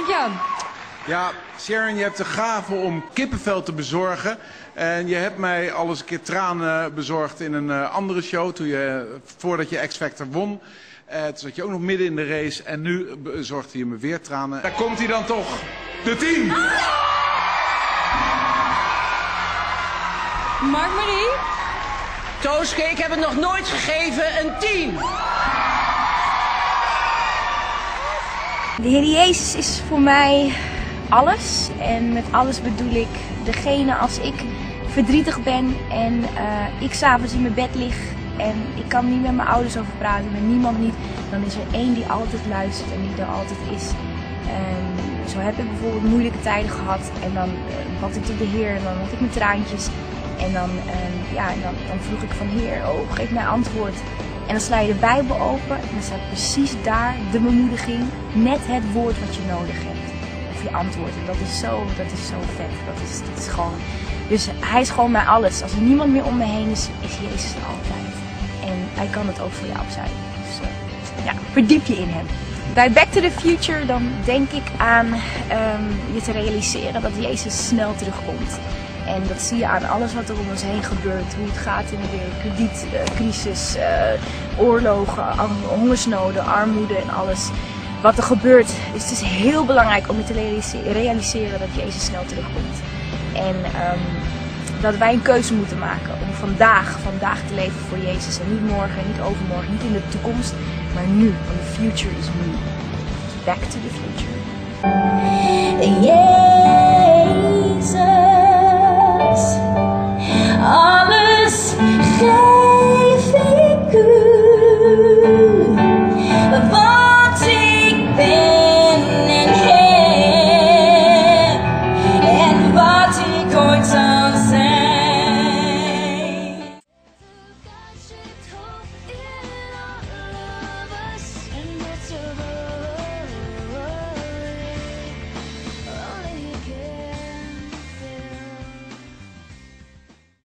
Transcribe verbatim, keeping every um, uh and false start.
Gert-Jan. Ja, Sharon, je hebt de gave om kippenvel te bezorgen. En je hebt mij al eens een keer tranen bezorgd in een uh, andere show, toen je, voordat je X-Factor won. Uh, toen zat je ook nog midden in de race en nu bezorgde je me weer tranen. Daar komt hij dan toch, de tien! Mark-Marie? Tooske, ik heb het nog nooit gegeven, een tien. De Heer Jezus is voor mij alles. En met alles bedoel ik degene als ik verdrietig ben en uh, ik s'avonds in mijn bed lig en ik kan niet met mijn ouders over praten, met niemand niet, dan is er één die altijd luistert en die er altijd is. Um, zo heb ik bijvoorbeeld moeilijke tijden gehad en dan uh, bad ik tot de Heer en dan had ik mijn traantjes. En dan, uh, ja, en dan, dan vroeg ik van Heer, oh, geef mij antwoord. En dan sla je de Bijbel open en dan staat precies daar de bemoediging, net het woord wat je nodig hebt. Of je antwoord. En dat is zo, dat is zo vet. Dat is, dat is gewoon... Dus hij is gewoon mijn alles. Als er niemand meer om me heen is, is Jezus er altijd. En hij kan het ook voor jou zijn. Dus uh, ja, verdiep je in hem. Bij Back to the Future dan denk ik aan um, je te realiseren dat Jezus snel terugkomt. En dat zie je aan alles wat er om ons heen gebeurt. Hoe het gaat in de wereld. Kredietcrisis, uh, oorlogen, hongersnoden, armoede en alles. Wat er gebeurt. Dus het is heel belangrijk om je te realiseren dat Jezus snel terugkomt. En um, dat wij een keuze moeten maken om vandaag, vandaag te leven voor Jezus. En niet morgen, niet overmorgen, niet in de toekomst, maar nu. Want the future is nu. Back to the future. Yeah.